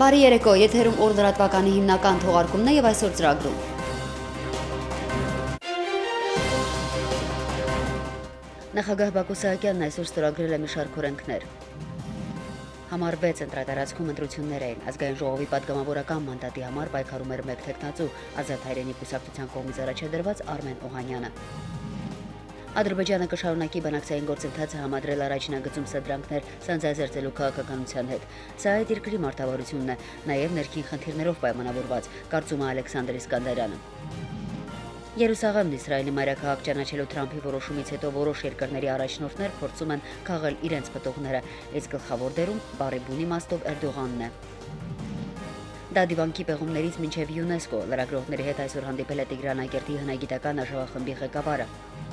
Բարի երեկո, եթերում օր լրատվականի հիմնական թողարկումն է եւ այսօր ծրագրում։ Նախագահ Բակո Սահակյանն այսօր ստորագրել է մի շարք օրենքներ։ Համար 6 ընտրատարածքում ընտրություններ էին, ազգային ժողովի պատգամավորական մանդատի համար պայքարում էր մեկ թեկնածու, Ազատ Հայրենի կուսակցության կողմից առաջադրված Արմեն Օհանյանը։ Ադրբեջանը կշարունակի բանակցային գործընթացը համադրել առաջնագծում սադրանքներ սանձազերծելու քաղաքականության հետ։ Սա այդ երկրի մարտավարությունն է, նաև ներքին խնդիրներով պայմանավորված, կարծում է Ալեքսանդր Իսկանդարյանը։ Երուսաղեմն Իսրայելի մայրաքաղաք ճանաչելու Թրամփի որոշումից հետո որոշ երկրների առաջնորդներ փորձում են քաղել իրենց պտուղները, իսկ գլխավոր դերում բառի բուն իմաստով Էրդողանն է։ Դադիվանքի պեղումներից մինչև ՅՈՒՆԵՍԿՕ լրագրողների հետ այսօր հանդիպել է Տիգրանագերդի հնագիտական արշավախմբի ղեկավարը։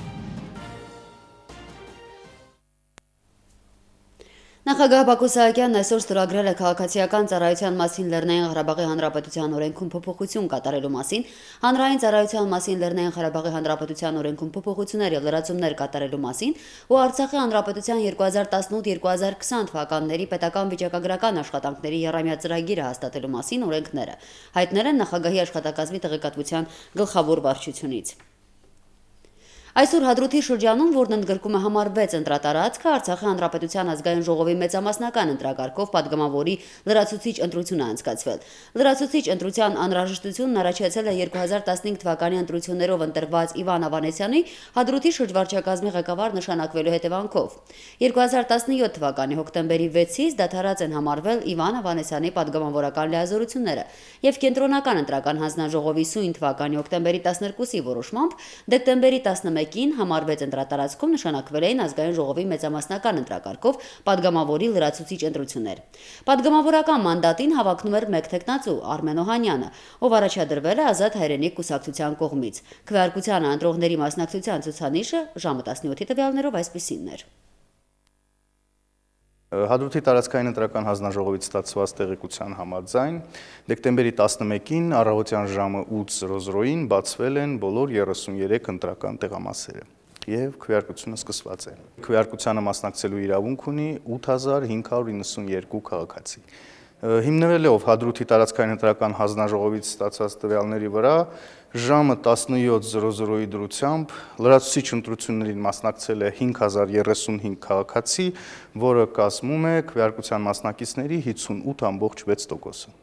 Նախագահ Բակո Սահակյանն այսօր ստորագրել է քաղաքացիական ծառայության մասին Լեռնային Ղարաբաղի Հանրապետության օրենքում փոփոխություն կատարելու մասին, հանրային ծառայության մասին Լեռնային Ղարաբաղի Հանրապետության օրենքում փոփոխություններ եւ լրացումներ կատարելու մասին ու Արցախի Հանրապետության 2018-2020 թվականների պետական վիճակագրական աշխատանքների եռամյա ծրագիրը հաստատելու մասին օրենքները, հայտնել են նախագահի աշխատակազմի տեղեկատվության գլխավոր վարչությունից։ Այսօր Հադրութի շրջանում, որն ընդգրկում է համար 6 ընտրատարածքը, Արցախի Հանրապետության ազգային ժողովի մեծամասնական ընտրակարգով պատգամավորի լրացուցիչ ընտրություն է անցկացվել։ Լրացուցիչ ընտրության անհրաժեշտությունն առաջացել է 2015 թվականի ընտրություններով ընտրված Իվան Ավանեսյանի Հադրութի շրջվարչակազմի ղեկավար նշանակվելու հետևանքով։ 2017 թվականի հոկտեմբերի 6-ից դադարած են համարվել Իվան Ավանեսյանի պատգամավորական լիազորությունները եւ կենտրոնական ընտրական հանձնաժողովի սույն թվականի հոկտեմբերի 12-ի որոշմամբ դեկտեմբերի 11-ին համար 6 ընտրատարածքում նշանակվել էին ազգային ժողովի մեծամասնական ընտրակարգով պատգամավորի լրացուցիչ ընտրություններ։ Պատգամավորական մանդատին հավակնում էր մեկ թեկնածու Արմեն Օհանյանը, ով առաջադրվել է Ազատ Հայրենի կուսակցության կողմից։ Քվեարկությանը ընտրողների մասնակցության ցուցանիշը ժամը 17-ի տվյալներով այսպիսինն էր։ Հադրութի տարածքային ընտրական հանձնաժողովից ստացված տեղեկության համաձայն դեկտեմբերի 11-ին առավոտյան ժամը 8:00-ին բացվել են բոլոր 33 ընտրական տեղամասերը եւ քվեարկությունը սկսված է։ Քվեարկությանը մասնակցելու իրավունք ունի 8592 քաղաքացի։ Հիմնվելով Հադրութի տարածքային ընտրական հանձնաժողովից ստացած տվյալների վրա ժամը 17:00-ի դրությամբ լրացուցիչ ընտրություններին մասնակցել է 5035 քաղաքացի, որը կազմում է քվեարկության մասնակիցների 58.6%-ը։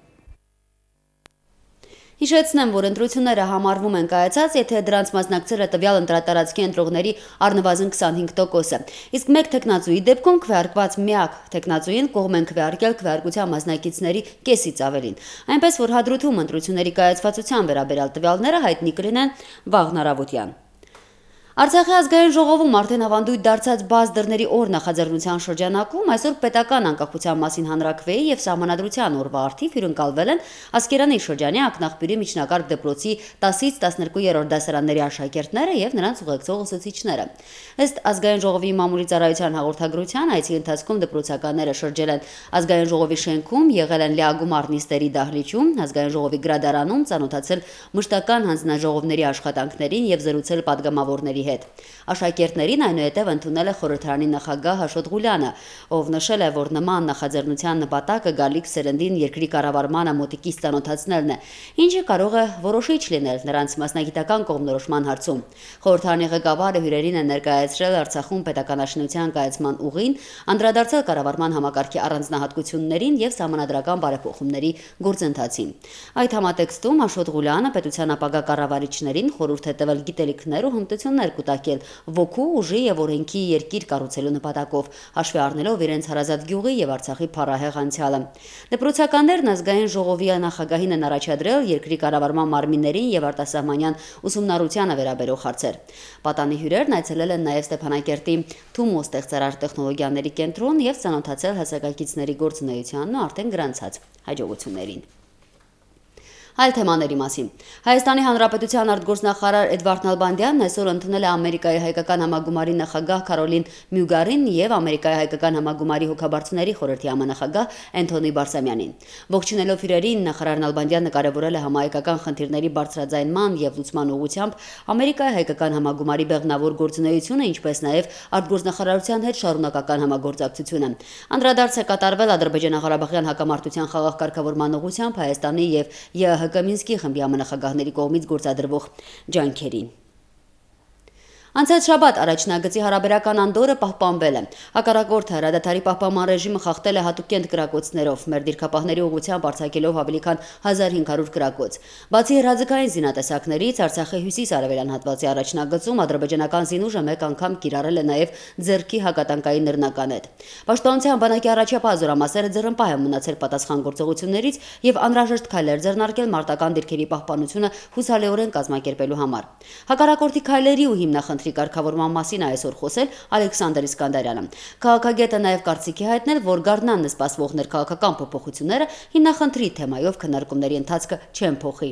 Հիշեցնեմ, որ ընտրությունները համարվում են կայացած, եթե դրանց մասնակցել է տվյալ ընտրատարածքի ընտրողների առնվազն 25%-ը, իսկ մեկ թեկնածուի դեպքում քվեարկված միակ թեկնածուին կողմ են քվեարկել քվեարկության մասնակիցների կեսից ավելին, այնպես որ Հադրութում ընտրությունների կայացվածության վերաբերյալ տվյալները հայտնի կլինեն վաղն առավոտյան։ Արցախի ազգային ժողովում արդեն ավանդույթ դարձած բաց դռների օր նախաձեռնության շրջանակում այսօր պետական անկախության մասին հանրաքվեի եւ սահմանադրության օրվա արդիվ հյուրընկալվել են Ասկերանի շրջանի Ակնաղբյուրի միջնակարգ դպրոցի 10-ից 12-րդ դասարանների աշակերտները եւ նրանց ուղեկցող ուսուցիչները։ Ըստ ազգային ժողովի մամուլի ծառայության հաղորդագրության այցի ընթացքում դպրոցականները շրջել են ազգային ժողովի շենքում, եղել են լիագումար նիստերի դահլիճում, ազգային ժողովի գրադարանում, ծանոթացել մշտական հանձնաժողովների աշխատանքներին եւ զրուցել պատգամավորների հետ։ Աշակերտներին այնուհետև ընդունել է խորհրդարանի նախագահ Աշոտ Ղուլյանը, ով նշել է, որ նման նախաձեռնության նպատակը գալիք սերնդին երկրի կառավարմանը մոտիկից ծանոթացնելն է, ինչը կարող է որոշիչ լինել նրանց մասնագիտական կողմնորոշման հարցում։ Խորհրդարանի ղեկավարը հյուրերին է ներկայացրել Արցախում պետականաշինության կայացման ուղին, անդրադարձել կառավարման համակարգի առանձնահատկություններին եւ սահմանադրական բարեփոխումների գործընթացին։ Այդ համատեքստում Աշոտ Ղուլյանը պետության ապագա կառավարիչներին խորհուրդ է տվել գիտելիքներ ու հմտություններ կուտակել ոգու, ուժի եւ օրենքի երկիր կառուցելու նպատակով, հաշվի առնելով իրենց հարազատ գյուղի եւ Արցախի փառահեղ անցյալը։ Դպրոցականներն ազգային ժողովի նախագահին են առաջադրել երկրի կառավարման մարմիններին եւ արտասահմանյան ուսումնառությանը վերաբերող հարցեր։ Պատանի հյուրերն այցելել են նաեւ Ստեփանակերտի Թումո ստեղծարար տեխնոլոգիաների կենտրոն եւ ծանոթացել հասակակիցների գործունեությանն ու արդեն գրանցած հաջողություններին։ Այլ թեմաների մասին։ Հայաստանի Հանրապետության արտգործնախարար Էդվարդ Նալբանդյանն այսօր ընդունել է Ամերիկայի հայկական համագումարի նախագահ Քարոլին Մյուգարին եւ Ամերիկայի հայկական համագումարի հոգաբարձուների խորհրդի համանախագահ Էնթոնի Բարսամյանին։ Ողջունելով իրերին, նախարար Նալբանդյանը կարևորել է համահայկական խնդիրների բարձրաձայնման եւ լուծման ուղղությամբ Ամերիկայի հայկական համագումարի բեղմնավոր գործունեությունը, ինչպես նաեւ արտգործնախարարության հետ շարունակական համագործակցությունը։ Անդրադարձ է կատարվել Ադրբեջանա-Ղարաբաղյան հակամարտության խաղաղ կարգավորման ուղղությամբ Հայաստանի եւ ԵՀԿ Մինսկի խմբի համանախագահների կողմից գործադրվող ջանքերին։ Անցած շաբաթ առաջնագծի հարաբերական անդորը պահպանվել է։ Հակառակորդը հրադադարի պահպանման ռեժիմը խախտել է հատուկենտ կրակոցներով, մեր դիրքապահների ուղղությամբ արձակելով ավելի քան 1500 կրակոց։ Բացի հրաձգային զինատեսակներից, Արցախի հյուսիս-արևելյան հատվածի առաջնագծում ադրբեջանական զինուժը մեկ անգամ կիրառել է նաև ձեռքի հակատանկային նռնականետ։ Պաշտպանության բանակի առաջապահ զորամասերը ձեռնպահ են մնացել պատասխան գործողություններից եւ անհրաժեշտ քայլեր ձեռնարկել մարտական դիրքերի պահպանությունը հուսալիորեն կազմակերպելու համար։ Հակառակորդի քայլերի ու հիմնախնդրի կարգավորման մասին այսօր խոսել Ալեքսանդր Իսկանդարյանը։ Քաղաքագետը նաև կարծիքի հայտնել, որ գարնան սպասվող ներքաղաքական փոփոխությունները հիմնախնդրի թեմայով քննարկումների ընթացքը չեն փոխի։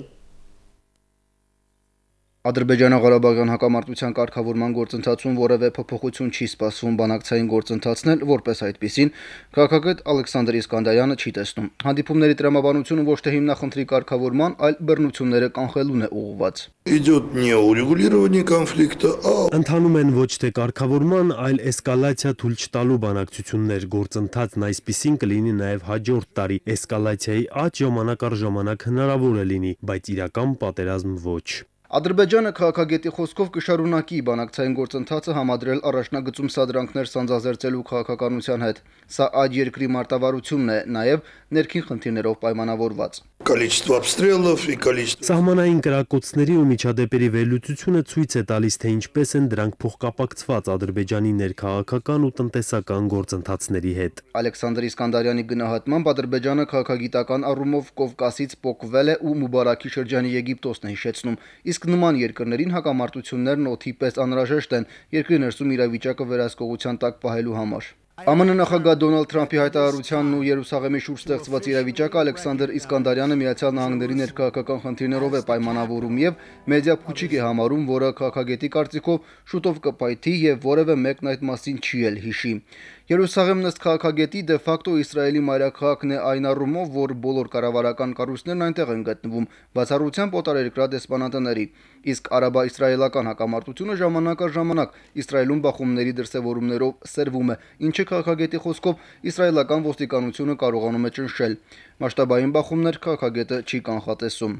Ադրբեջանա-Ղարաբաղյան հակամարտության կարգավորման գործընթացում որևէ փոփոխություն չի սպասվում բանակցային գործընթացն էլ որպես այդպիսին, քաղաքագետ Ալեքսանդր Իսկանդարյանը չի տեսնում։ Հանդիպումների տրամաբանությունը ոչ թե հիմնախնդրի կարգավորման, այլ բռնությունները կանխելուն է ուղղված։ Идет не урегулирование конфликта, Ընթանում են ոչ թե կարգավորման, այլ էսկալացիա թույլ չտալու բանակցություններ, գործընթացն այսպիսին կլինի նաև հաջորդ տարի։ Էսկալացիայի աճ ժամանակ առ ժամանակ հնարավոր է լինի, բայց իրական պատերազմ ոչ։ Ադրբեջանը քաղաքագետի խոսքով կշարունակի բանակցային գործընթացը համադրել առաջնագծում սադրանքներ սանձազերծելու քաղաքականության հետ։ Սա այդ երկրի մարտավարությունն է, նաև ներքին խնդիրներով պայմանավորված։ количество обстрелов и количество... Սահմանային կրակոցների ու միջադեպերի վերլուծությունը ցույց է տալիս, թե ինչպես են դրանք փոխկապակցված Ադրբեջանի ներքաղաքական ու տնտեսական գործընթացների հետ։ Ալեքսանդր Իսկանդարյանի գնահատմամբ Ադրբեջանը քաղաքագիտական առումով Կովկասից պոկվել է ու Մուբարաքի շրջանի Եգիպտոսն է հիշեցնում, իսկ նման երկրներին հակամարտություններն օդի պես անհրաժեշտ են երկրի ներսում իրավիճակը վերահսկողության տակ պահելու համար։ ԱՄՆ նախագահ Դոնալդ Թրամփի հայտարարությանն ու Երուսաղեմի շուրջ ստեղծված իրավիճակը Ալեքսանդր Իսկանդարյանը Միացյալ Նահանգների ներքաղաքական խնդիրներով է պայմանավորում եւ մեդիա փուչիկ է համարում, որը քաղաքագետի կարծիքով շուտով կպայթի եւ որևէ մեկն այդ մասին չի էլ հիշի։ Երուսաղեմն ըստ քաղաքագետի դե ֆակտո Իսրայելի մայրաքաղաքն է այն առումով, որ բոլոր կառավարական կառույցներն այնտեղ են գտնվում, բացառությամբ օտարերկրյա դեսպանատների, իսկ արաբա-իսրայելական հակամարտությունը ժամանակ առ ժամանակ Իսրայելում բախումների դրսևորումներով սերվում է, ինչը քաղաքագետի խոսքով իսրայելական ոստիկանությունը կարողանում է ճնշել։ Մասշտաբային բախումներ քաղաքագետը չի կանխատեսում։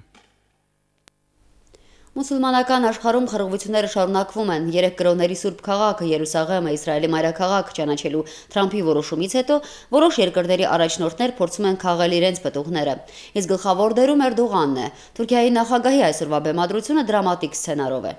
Մուսուլմանական աշխարհում խռովությունները շարունակվում են։ 3 կրոնների Սուրբ քաղաքը Երուսաղեմը Իսրայելի մայրաքաղաք ճանաչելու Թրամփի որոշումից հետո որոշ երկրների առաջնորդներ փորձում են քաղել իրենց պտուղները։ Իսկ գլխավոր դերում Էրդողանն է։ Թուրքիայի նախագահի այսօրվա բեմադրությունը դրամատիկ սցենարով է։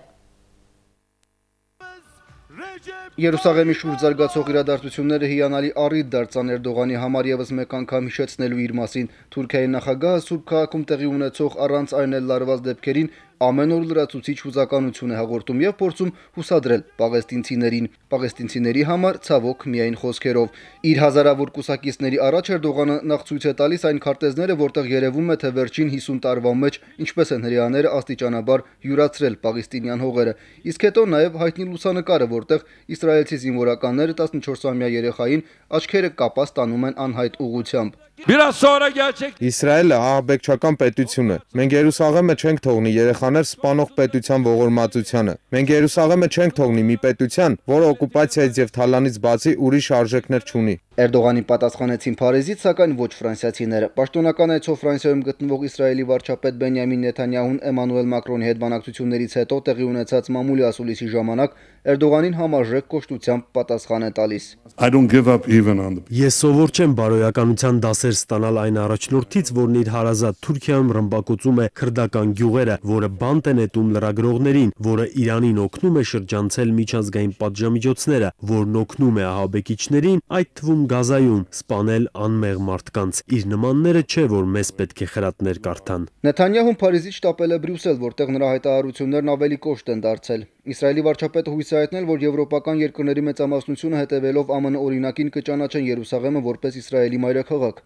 Երուսաղեմի շուրջ զարգացող իրադարձությունները հիանալի առիթ դարձան Էրդողանի համար եւս մեկ անգամ հիշեցնելու իր մասին։ Թուրքիայի նախագահը Սուրբ քաղաքում տեղի ունեցող առանց այն էլ լարված դեպքերին ամեն օր լրացուցիչ հուզականություն է հաղորդում եւ փորձում հուսադրել պաղեստինցիներին։ Պաղեստինցիների համար ցավոք միայն խոսքերով։ Իր հազարավոր կուսակիցների առաջ Էրդողանը նախ ցույց է տալիս այն քարտեզները, որտեղ երևում է, թե վերջին 50 տարվա մեջ ինչպես են հрьяաները աստիճանաբար յուրացրել պաղեստինյան հողերը։ Իսկ հետո նաեւ հայտնի լուսանկարը, որտեղ իսրայելցի զինվորականները 14-ամյա երեխային աչքերը կապած տանում են անհայտ ուղղությամբ։ Իսրայելը ահաբեկչական պետություն է։ Մենք Երուսաղեմը չենք թողնի երեխաներ սպանող պետության ողորմածությանը։ Մենք Երուսաղեմը չենք թողնի մի պետության, որը օկուպացիայից եւ թալանից բացի ուրիշ արժեքներ չունի։ Էրդողանի պատասխանեցին Փարիզից, սակայն ոչ ֆրանսիացիները։ Պաշտոնական այցով Ֆրանսիայում գտնվող Իսրայելի վարչապետ Բենյամին Նեթանյահուն Էմանուել Մակրոնի հետ բանակցություններից հետո տեղի ունեցած մամուլի ասուլիսի ժամանակ Էրդողանին համարժեք կոշտությամբ պատասխան է տալիս։ Ես սովոր չեմ բարոյականության դասեր ստանալ այն առաջնորդից, որն իր հարազատ Թուրքիայում ռմբակոծում է քրդական գյուղերը, որը բանտ է նետում լրագրողներին, որը Իրանին օգնում է շրջանցել միջազգային պատժամիջոցները, որն օգնում է ահաբեկիչներին, այդ թվում Գազայում, սպանել անմեղ մարդկանց։ Իր նմանները չէ, որ մեզ պետք է խրատներ կարդան։ Նեթանյահուն Փարիզից շտապել է Բրյուսել, որտեղ նրա հայտարարություններն ավելի կոշտ են դարձել։ Իսրայելի վարչապետը հույս է հայտնել, որ եվրոպական երկրների մեծամասնությունը հետևելով ԱՄՆ օրինակին կճանաչեն Երուսաղեմը որպես Իսրայելի մայրաքաղաք։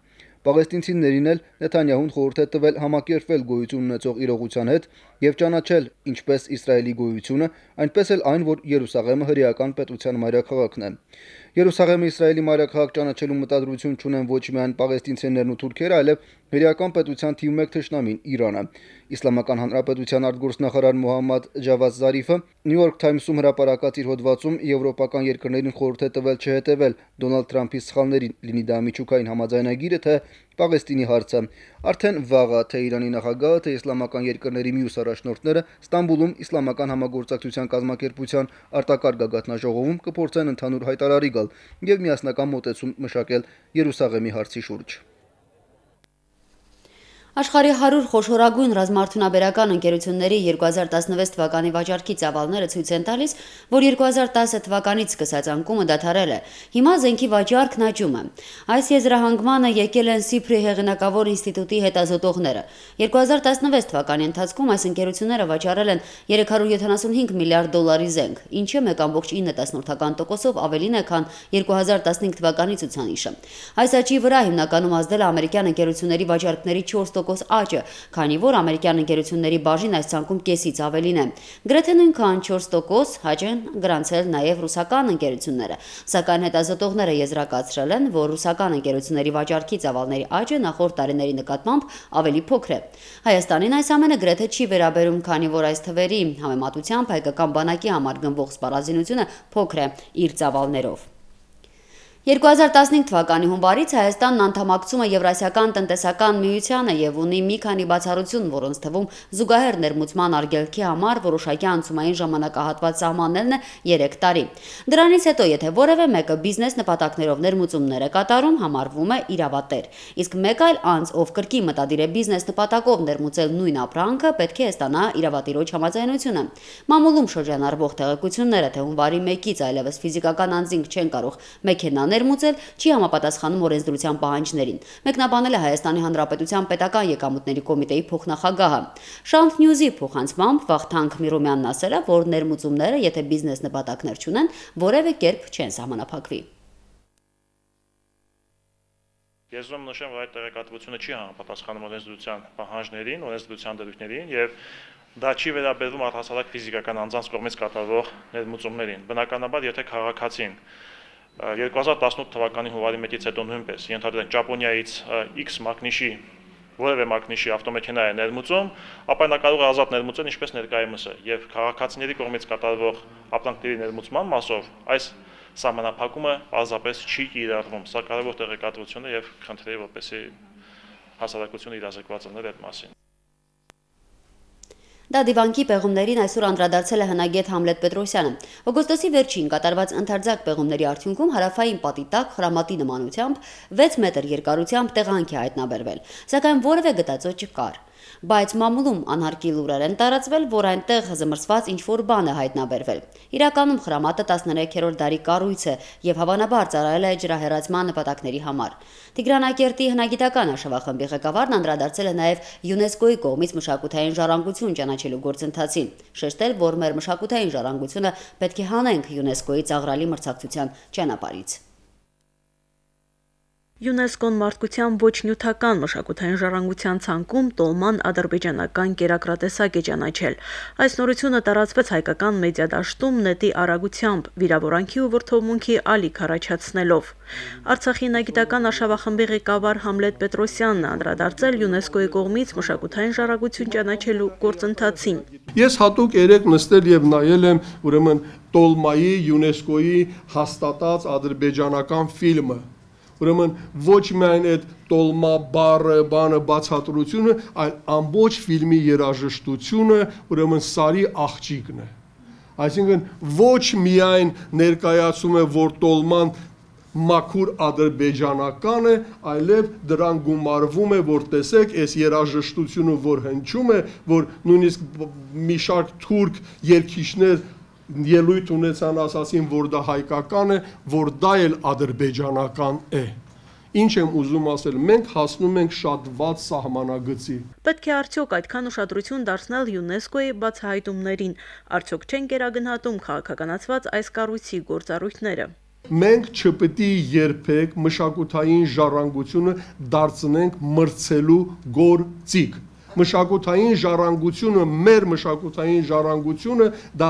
Պաղեստինցիներին էլ Նեթանյահուն խորհուրդ է տվել համակերպվել գոյություն ունեցող իրողության հետ եւ ճանաչել ինչպես Իսրայելի գոյությունը, այնպես էլ այն, որ Երուսաղեմը հրեական պետության մայրաքաղաքն է։ Երուսաղեմը Իսրայելի մայրաքաղաք ճանաչելու մտադրություն չունեն ոչ միայն պաղեստինցիներն ու թուրքերը, այլև հրեական պետության թիվ 1 թշնամին Իրանը։ Իսլամական Հանրապետության արտգործնախարար Մոհամմադ Ջավադ Զարիֆը New York Times-ում հրապարակած իր հոդվածում եվրոպական երկրներին խորհուրդ է տվել չհետևել Դոնալդ Թրամփի սխալներին, լինի դա միջուկային համաձայնագիրը, թե Պաղեստինի հարցը։ Արդեն վաղը թե Իրանի նախագահը, թե իսլամական երկրների մյուս առաջնորդները Ստամբուլում իսլամական համագործակցության կազմակերպության արտակարգ գագաթնաժողովում կփորձեն ընդհանուր հայտարարի գալ եւ միասնական մոտեցում մշակել Երուսաղեմի հարցի շուրջ։ Աշխարհի 100 խոշորագույն ռազմաարդյունաբերական ընկերությունների 2016 թվականի վաճառքի ծավալները ցույց են տալիս, որ 2010 թվականից սկսած անկումը դադարել է։ Հիմա զենքի վաճառքն աճում է։ Այս եզրահանգմանը եկել են Սիփրի հեղինակավոր ինստիտուտի հետազոտողները։ 2016 թվականի ընթացքում այս ընկերությունները վաճառել են 375 միլիարդ դոլարի զենք, ինչը 1.9%-ով ավելին է, քան 2015 թվականի ցուցանիշը։ Այս աճի վրա հիմնականում ազդել է ամերիկյան ընկերությունների վաճառքների 4% աճը, քանի որ ամերիկյան ընկերությունների բաժին այս ցանկում կեսից ավելին է։ Գրեթե նույնքան 4% աճ են գրանցել նաև ռուսական ընկերությունները, սակայն հետազոտողները եզրակացրել են, որ ռուսական ընկերությունների վաճառքի ծավալների աճը նախորդ տարիների նկատմամբ ավելի փոքր է։ Հայաստանին այս ամենը գրեթե չի վերաբերում, քանի որ այս թվերի համեմատությամբ հայկական բանակի համար գնվող սպառազինությունը փոքր է իր ծավալներով։ 2015 թվականի հունվարից Հայաստանն անդամակցում է Եվրասիական տնտեսական միությանը եւ ունի մի քանի բացառություն, որոնց թվում զուգահեռ ներմուծման արգելքի համար որոշակի անցումային ժամանակահատված սահմանելն է 3 տարի։ Դրանից հետո, եթե որևէ մեկը բիզնես նպատակներով ներմուծումներ է կատարում, համարվում է իրավատեր։ Իսկ մեկ այլ անձ, ով կրկին մտադիր է բիզնես նպատակով ներմուծել նույն ապրանքը, պետք է ստանա իրավատիրոջ համաձայնությունը։ Մամուլում շրջանառվող տեղեկությունները, թե հունվարի 1-ից այլևս ֆիզիկական անձինք չեն կարող մեքենա ներմուծել, չի համապատասխանում օրենսդրության պահանջներին։ Մեկնաբանել է Հայաստանի Հանրապետության պետական եկամուտների կոմիտեի փոխնախագահը։ Շանթ Նյուզի փոխանցմամբ Վախթանգ Միրոմյանն ասել է, որ ներմուծումները, եթե բիզնես նպատակներ չունեն, որևէ կերպ չեն սահմանափակվի։ Ես ուզում նշեմ, որ այդ տեղեկատվությունը չի համապատասխանում օրենսդրության պահանջներին, օրենսդրության դրույթներին եւ դա չի վերաբերվում առհասարակ ֆիզիկական անձանց կողմից կատարվող ներմուծումներին։ Բնականաբար, եթե քաղաքացին 2018 թվականի հունվարի 1-ից հետո նույնպես ենթադրենք Ճապոնիայից X մակնիշի որևէ մակնիշի ավտոմեքենա է ներմուծում, ապա նա կարող է ազատ ներմուծել ինչպես ներկայումս է, եւ քաղաքացիների կողմից կատարվող ապրանքների ներմուծման մասով այս սահմանափակումը պարզապես չի կիրառվում։ Սա կարևոր տեղեկատվություն է եւ խնդրեի, որպեսզի հասարակությունը իրազեկված լիներ այդ մասին։ Դա դիվանքի պեղումներին այսօր անդրադարձել է հնագետ Համլետ Պետրոսյանը։ Օգոստոսի վերջին կատարված ընդարձակ պեղումների արդյունքում հարավային պատի տակ խրամատի նմանությամբ 6 մետր երկարությամբ տեղանք է հայտնաբերվել, սակայն որևէ գտածո չկար։ Բայց մամուլում անհարկի լուրեր են տարածվել, որ այնտեղ զմրսված ինչ-որ բան է հայտնաբերվել։ Իրականում խրամատը 13-րդ դարի կառույց է եւ հավանաբար ծառայել է ջրահեռացման նպատակների համար։ Տիգրանակերտի հնագիտական աշխատախմբի ղեկավարն անդրադարձել է նաեւ ՅՈՒՆԵՍԿՕ-ի կողմից մշակութային ժառանգություն ճանաչելու գործընթացին, շեշտել, որ մեր մշակութային ժառանգությունը պետք է հանենք ՅՈՒՆԵՍԿՕ-ի ծաղրալի մրցակցության ճանապարհից։ ՅՈՒՆԵՍԿՕ-ն մարդկության ոչ նյութական մշակութային ժառանգության ցանկում տոլման ադրբեջանական կերակրատեսակ է ճանաչել։ Այս նորությունը տարածվեց հայկական մեդիադաշտում նետի արագությամբ, վիրավորանքի ու վրդովմունքի ալիք առաջացնելով։ Արցախի հնագիտական աշխատախմբի ղեկավար Համլետ Պետրոսյանն անդրադարձել ՅՈՒՆԵՍԿՕ-ի կողմից մշակութային ժառանգություն ճանաչելու գործընթացին։ Ես հատուկ երեք նստել եւ նայել եմ ուրեմն տոլմայի ՅՈՒՆԵՍԿՕ-ի հաստատած ադրբեջանական ֆիլմը։ Ուրեմն ոչ միայն այդ տոլմա բանը բացատրությունը, այլ ամբողջ ֆիլմի երաժշտությունը, ուրեմն սարի աղջիկն է։ Այսինքն ոչ միայն ներկայացում է, որ տոլման մաքուր ադրբեջանական է, այլև դրան գումարվում է, որ տեսեք, այս երաժշտությունը, որ հնչում է, որ նույնիսկ մի շարք թուրք երգիչներ ելույթ ունեցան, ասացին, որ դա հայկական է, որ դա էլ ադրբեջանական է։ Ինչ եմ ուզում ասել, մենք հասնում ենք շատ վատ սահմանագծի։ Պետք է արդյոք այդքան ուշադրություն դարձնել ՅՈՒՆԵՍԿՕ-ի բացահայտումներին, արդյոք չեն կերագնահատում քաղաքականացված այս կառույցի գործառույթները։ Մենք չպետք է երբեք մշակութային ժառանգությունը դարձնենք մրցելու գործիք։ Մշակութային ժառանգությունը, մեր մշակութային ժառանգությունը դա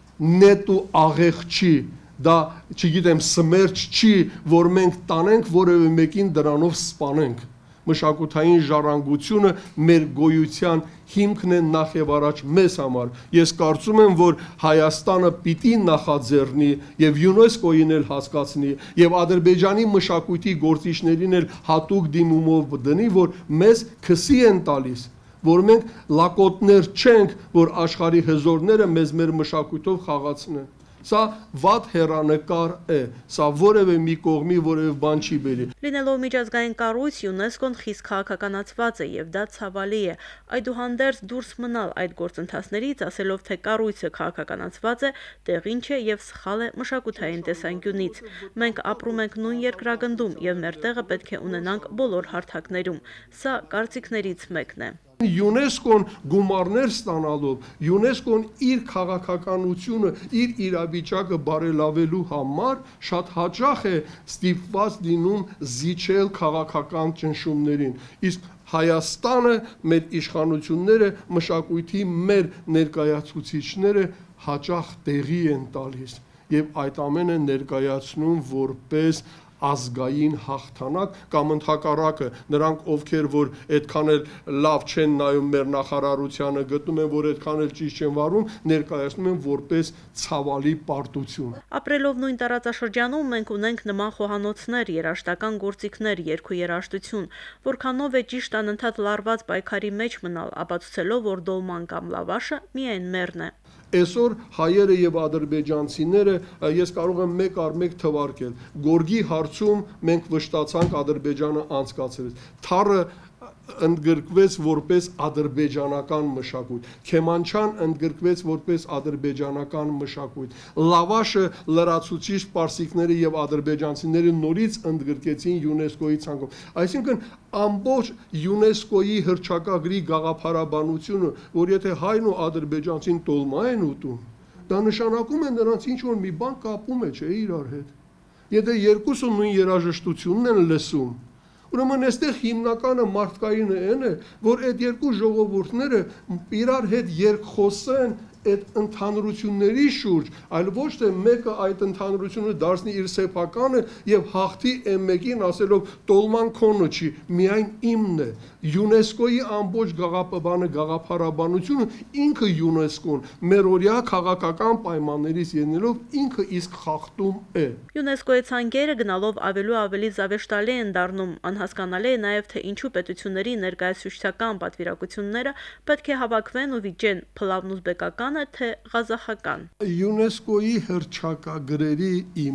նետ ու աղեղ չի, դա, չգիտեմ, սմերջ չի, որ մենք տանենք որևէ մեկին դրանով սպանենք։ Մշակութային ժառանգությունը մեր գոյության հիմքն է նախ եւ առաջ մեզ համար։ Ես կարծում եմ, որ Հայաստանը պիտի նախաձեռնի եւ ՅՈՒՆԵՍԿՕ-ին էլ հասկացնի եւ Ադրբեջանի մշակույթի գործիչներին էլ հատուկ դիմումով դնի, որ մեզ քսի են տալիս, որ մենք լակոտներ չենք, որ աշխարհի հզորները մեզ մեր մշակույթով խաղացնեն։ Սա վատ հեռանկար է, սա որևէ մի կողմի որևէ բան չի բերի։ Լինելով միջազգային կառույց, ՅՈՒՆԵՍԿՕ-ն խիստ քաղաքականացված է եւ դա ցավալի է։ Այդուհանդերձ դուրս մնալ այդ գործընթացներից, ասելով թե կառույցը քաղաքականացված է, տեղին չէ եւ սխալ է մշակութային տեսանկյունից։ Մենք ապրում ենք նույն երկրագնդում եւ մեր տեղը պետք է ունենանք բոլոր հարթակներում։ Սա կարծիքներից մեկն է։ ՅՈՒՆԵՍԿՕ-ն գումարներ ստանալով, ՅՈՒՆԵՍԿՕ-ն իր քաղաքականությունը, իր իրավիճակը բարելավելու համար շատ հաճախ է ստիպված լինում զիջել քաղաքական ճնշումներին։ Իսկ Հայաստանը, մեր իշխանությունները, մշակույթի մեր ներկայացուցիչները հաճախ տեղի են տալիս եւ այդ ամենը ներկայացնում որպես ազգային հաղթանակ կամ ընդհակառակը նրանք ովքեր որ այդքան էլ լավ չեն նայում մեր նախարարությանը գտնում են որ այդքան էլ ճիշտ չեն վարում ներկայացնում են որպես ցավալի պարտություն Ապրելով նույն տարածաշրջանում մենք ունենք նման խոհանոցներ երաժշտական գործիքներ երգու երաժշտություն որքանով է ճիշտ անընդհատ լարված պայքարի մեջ մնալ ապացուցելով որ դոլման կամ լավաշը միայն մերն է Այսօր հայերը եւ ադրբեջանցիները ես կարող եմ մեկ առ մեկ թվարկել Գորգի հարցում մենք վշտացանք Ադրբեջանը անցկացրեց Թարը ընդգրկվեց որպես ադրբեջանական մշակույթ Քեմանչան ընդգրկվեց որպես ադրբեջանական մշակույթ Լավաշը լրացուցիչ պարսիկները եւ ադրբեջանցիները նորից ընդգրկեցին ՅՈՒՆԵՍԿՕ-ի ցանկում այսինքն ամբողջ ՅՈՒՆԵՍԿՕ-ի հռչակագրի գաղափարաբանությունը որ եթե հայն ու ադրբեջանցին տոլմա են ուտում դա նշանակում է նրանց ինչ որ մի բան կապում է չէ իրար հետ եթե երկուսը նույն երաժշտությունն են լսում Ուրեմն այստեղ հիմնականը մարդկայինը այն է, որ այդ երկու ժողովուրդները իրար հետ երկխոսեն այդ ընդհանրությունների շուրջ, այլ ոչ թե մեկը այդ ընդհանրությունը դարձնի իր սեփականը եւ հաղթի M1-ին ասելով տոլման քոնը չի, միայն իմն է։ ՅՈՒՆԵՍԿՕ-ի ամբողջ գաղափարաբանությունը ինքը ՅՈՒՆԵՍԿՕ-ն մերօրյա քաղաքական պայմաններից ելնելով ինքը իսկ խախտում է։ ՅՈՒՆԵՍԿՕ-ի ցանկերը գնալով ավելի զավեշտալի են դառնում, անհասկանալի է նաեւ թե ինչու պետությունների ներկայացուցչական պատվիրակությունները պետք է հավաքվեն ու վիճեն փլավն ուզբեկական թե ղազախական ՅՈՒՆԵՍԿՕ-ի հռչակագրերի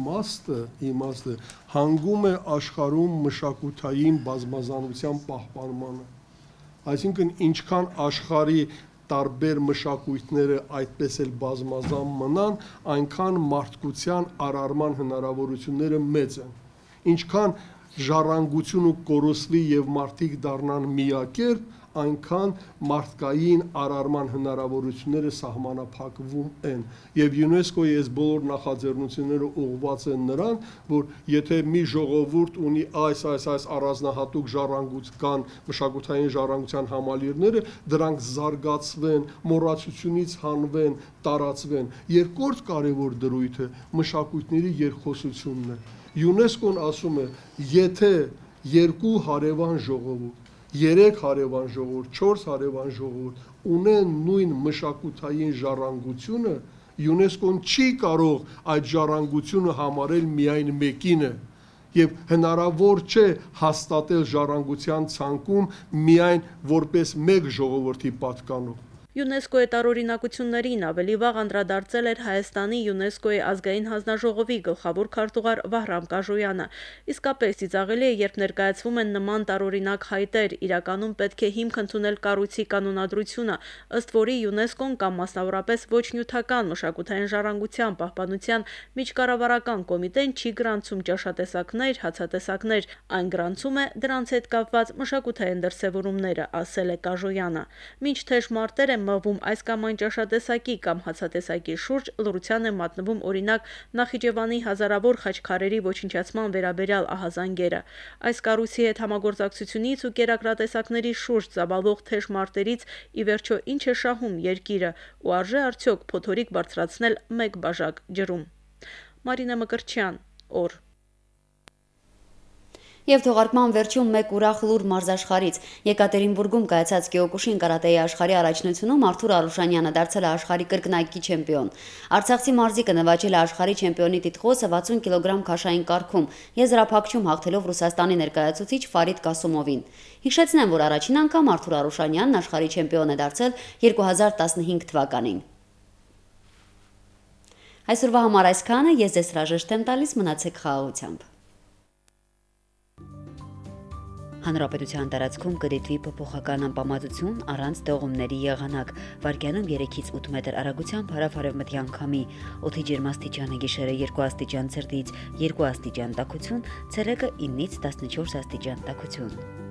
իմաստը հանգում է աշխարհում մշակութային բազմազանության պահպանմանը այսինքն ինչքան աշխարհի տարբեր մշակույթները այդպես էլ բազմազան մնան այնքան մարդկության արարման հնարավորությունները մեծ են ինչքան ժառանգությունը կորոսվի եւ մարդիկ դառնան միակերպ այնքան մարդկային արարման հնարավորությունները սահմանափակվում են եւ ՅՈՒՆԵՍԿՕ-ի այս բոլոր նախաձեռնությունները ուղղված են նրան որ եթե մի ժողովուրդ ունի այս առանձնահատուկ ժառանգության մշակութային ժառանգության համալիրները դրանք զարգացվեն մոռացությունից հանվեն տարածվեն երկրորդ կարևոր դրույթը մշակույթների երկխոսությունն է ՅՈՒՆԵՍԿՕ-ն ասում է եթե երկու հարևան ժողովուրդ 3 հարևան ժողովուրդ, 4 հարևան ժողովուրդ ունեն նույն մշակութային ժառանգությունը, ՅՈՒՆԵՍԿՕ-ն չի կարող այդ ժառանգությունը համարել միայն մեկինը եւ հնարավոր չէ հաստատել ժառանգության ցանկում միայն որպես մեկ ժողովրդի պատկանող ՅՈՒՆԵՍԿՕ-ի տարօրինակություններին ավելի վաղ անդրադարձել էր Հայաստանի ՅՈՒՆԵՍԿՕ-ի ազգային հանձնաժողովի գլխավոր քարտուղար Վահրամ Կաժոյանը։ Իսկապես ծիծաղելի է, երբ ներկայացվում են նման տարօրինակ հայտեր, իրականում պետք է հիմք ընդունել կառույցի կանոնադրությունը, ըստ որի ՅՈՒՆԵՍԿՕ-ն կամ մասնավորապես ոչ նյութական մշակութային ժառանգության պահպանության միջկառավարական կոմիտեն չի գրանցում ճաշատեսակներ, հացատեսակներ, այն գրանցում է դրանց հետ կապված մշակութային դրսևորումները, ասել է Կաժոյանը։ Մինչ թեժ մարտեր են մղվում այս կամ այն ճաշատեսակի կամ հացատեսակի շուրջ, լռության է մատնվում օրինակ Նախիջևանի հազարավոր խաչքարերի ոչնչացման վերաբերյալ ահազանգերը։ Այս կառույցի հետ համագործակցությունից ու կերակրատեսակների շուրջ ծավալվող թեժ մարտերից ի վերջո ինչ է շահում երկիրը ու արժե արդյոք փոթորիկ բարձրացնել մեկ բաժակ ջրում։ Մարինա Մկրտչյան, օր։ Եվ թողարկման վերջում մեկ ուրախ լուր մարզաշխարհից։ Եկատերինբուրգում կայացած Կիոկուշին կարատեի աշխարհի առաջնությունում Արթուր Արուշանյանը դարձել է աշխարհի կրկնակի չեմպիոն։ Արցախցի մարզիկը նվաճել է աշխարհի չեմպիոնի տիտղոսը 60 կիլոգրամ քաշային կարգում, եզրափակչում հաղթելով Ռուսաստանի ներկայացուցիչ Ֆարիդ Կասումովին։ Հիշեցնեմ, որ առաջին անգամ Արթուր Արուշանյանն աշխարհի չեմպիոն է դարձել 2015 թվականին։ Այսօրվա համար այսքանը, ես ձեզ հրաժեշտ եմ տալիս, մնացեք խաղաղությամբ։ Հանրապետության տարածքում կդիտվի փոփոխական անպամատություն առանց տեղումների եղանակ, վարկյանում 3-ից 8 մետր արագությամբ հարավ-արևմտյան քամի, օդի ջերմաստիճանը գիշերը 2 աստիճան ցելսիուս, 2 աստիճան տաքություն, ցերեկը 9-ից 14 աստիճան տաքություն։